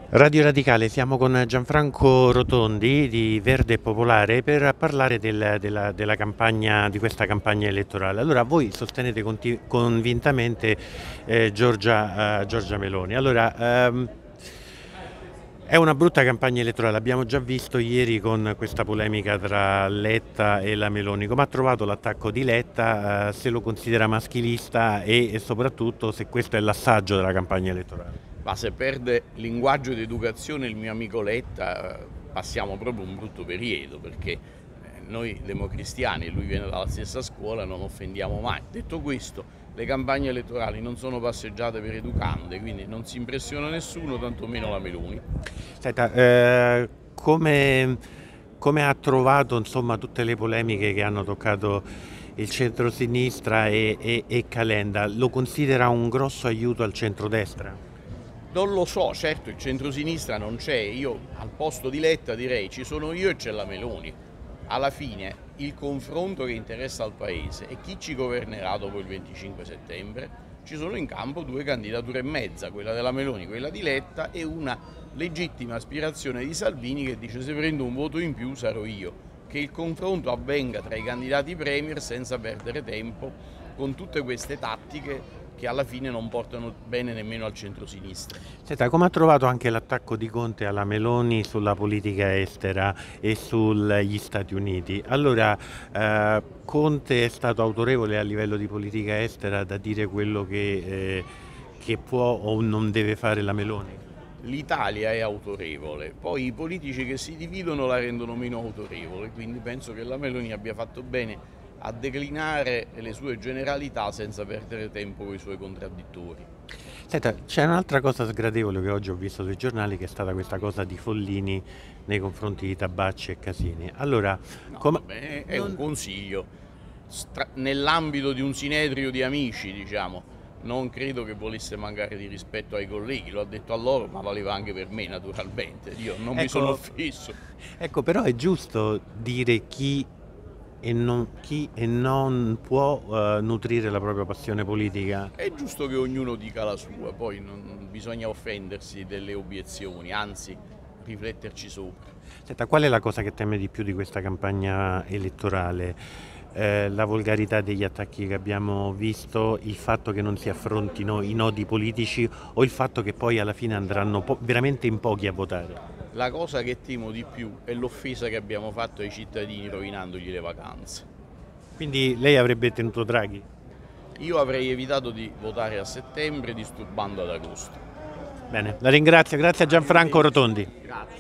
Radio Radicale, siamo con Gianfranco Rotondi di Verde Popolare per parlare della campagna, di questa campagna elettorale. Allora, voi sostenete convintamente Giorgia Meloni. Allora, è una brutta campagna elettorale, abbiamo già visto ieri con questa polemica tra Letta e la Meloni. Come ha trovato l'attacco di Letta, se lo considera maschilista e soprattutto se questo è l'assaggio della campagna elettorale? Ma se perde linguaggio ed educazione il mio amico Letta, passiamo proprio un brutto periodo, perché noi democristiani, e lui viene dalla stessa scuola, non offendiamo mai. Detto questo, le campagne elettorali non sono passeggiate per educande, quindi non si impressiona nessuno, tantomeno la Meloni. Senta, come ha trovato insomma, tutte le polemiche che hanno toccato il centro-sinistra e Calenda? Lo considera un grosso aiuto al centrodestra? Non lo so, certo il centrosinistra non c'è, io al posto di Letta direi ci sono io e c'è la Meloni. Alla fine il confronto che interessa al Paese e chi ci governerà dopo il 25 settembre, ci sono in campo due candidature e mezza, quella della Meloni, quella di Letta e una legittima aspirazione di Salvini che dice se prendo un voto in più sarò io. Che il confronto avvenga tra i candidati premier senza perdere tempo con tutte queste tattiche che alla fine non portano bene nemmeno al centro-sinistra. Senta, come ha trovato anche l'attacco di Conte alla Meloni sulla politica estera e sugli Stati Uniti? Allora, Conte è stato autorevole a livello di politica estera da dire quello che può o non deve fare la Meloni? L'Italia è autorevole, poi i politici che si dividono la rendono meno autorevole, quindi penso che la Meloni abbia fatto bene a declinare le sue generalità senza perdere tempo con i suoi contraddittori. Senta, c'è un'altra cosa sgradevole che oggi ho visto sui giornali che è stata questa cosa di Follini nei confronti di Tabacci e Casini. Allora, No, vabbè, è un consiglio, nell'ambito di un sinedrio di amici, diciamo. Non credo che volesse mancare di rispetto ai colleghi, lo ha detto a loro, ma valeva anche per me naturalmente, io non mi sono offeso. Ecco, però è giusto dire chi e non può nutrire la propria passione politica. È giusto che ognuno dica la sua, poi non bisogna offendersi delle obiezioni, anzi rifletterci sopra. Senta, qual è la cosa che teme di più di questa campagna elettorale? La volgarità degli attacchi che abbiamo visto, il fatto che non si affrontino i nodi politici o il fatto che poi alla fine andranno veramente in pochi a votare? La cosa che temo di più è l'offesa che abbiamo fatto ai cittadini rovinandogli le vacanze. Quindi lei avrebbe tenuto Draghi? Io avrei evitato di votare a settembre disturbando ad agosto. Bene, la ringrazio, grazie a Gianfranco Rotondi. Grazie.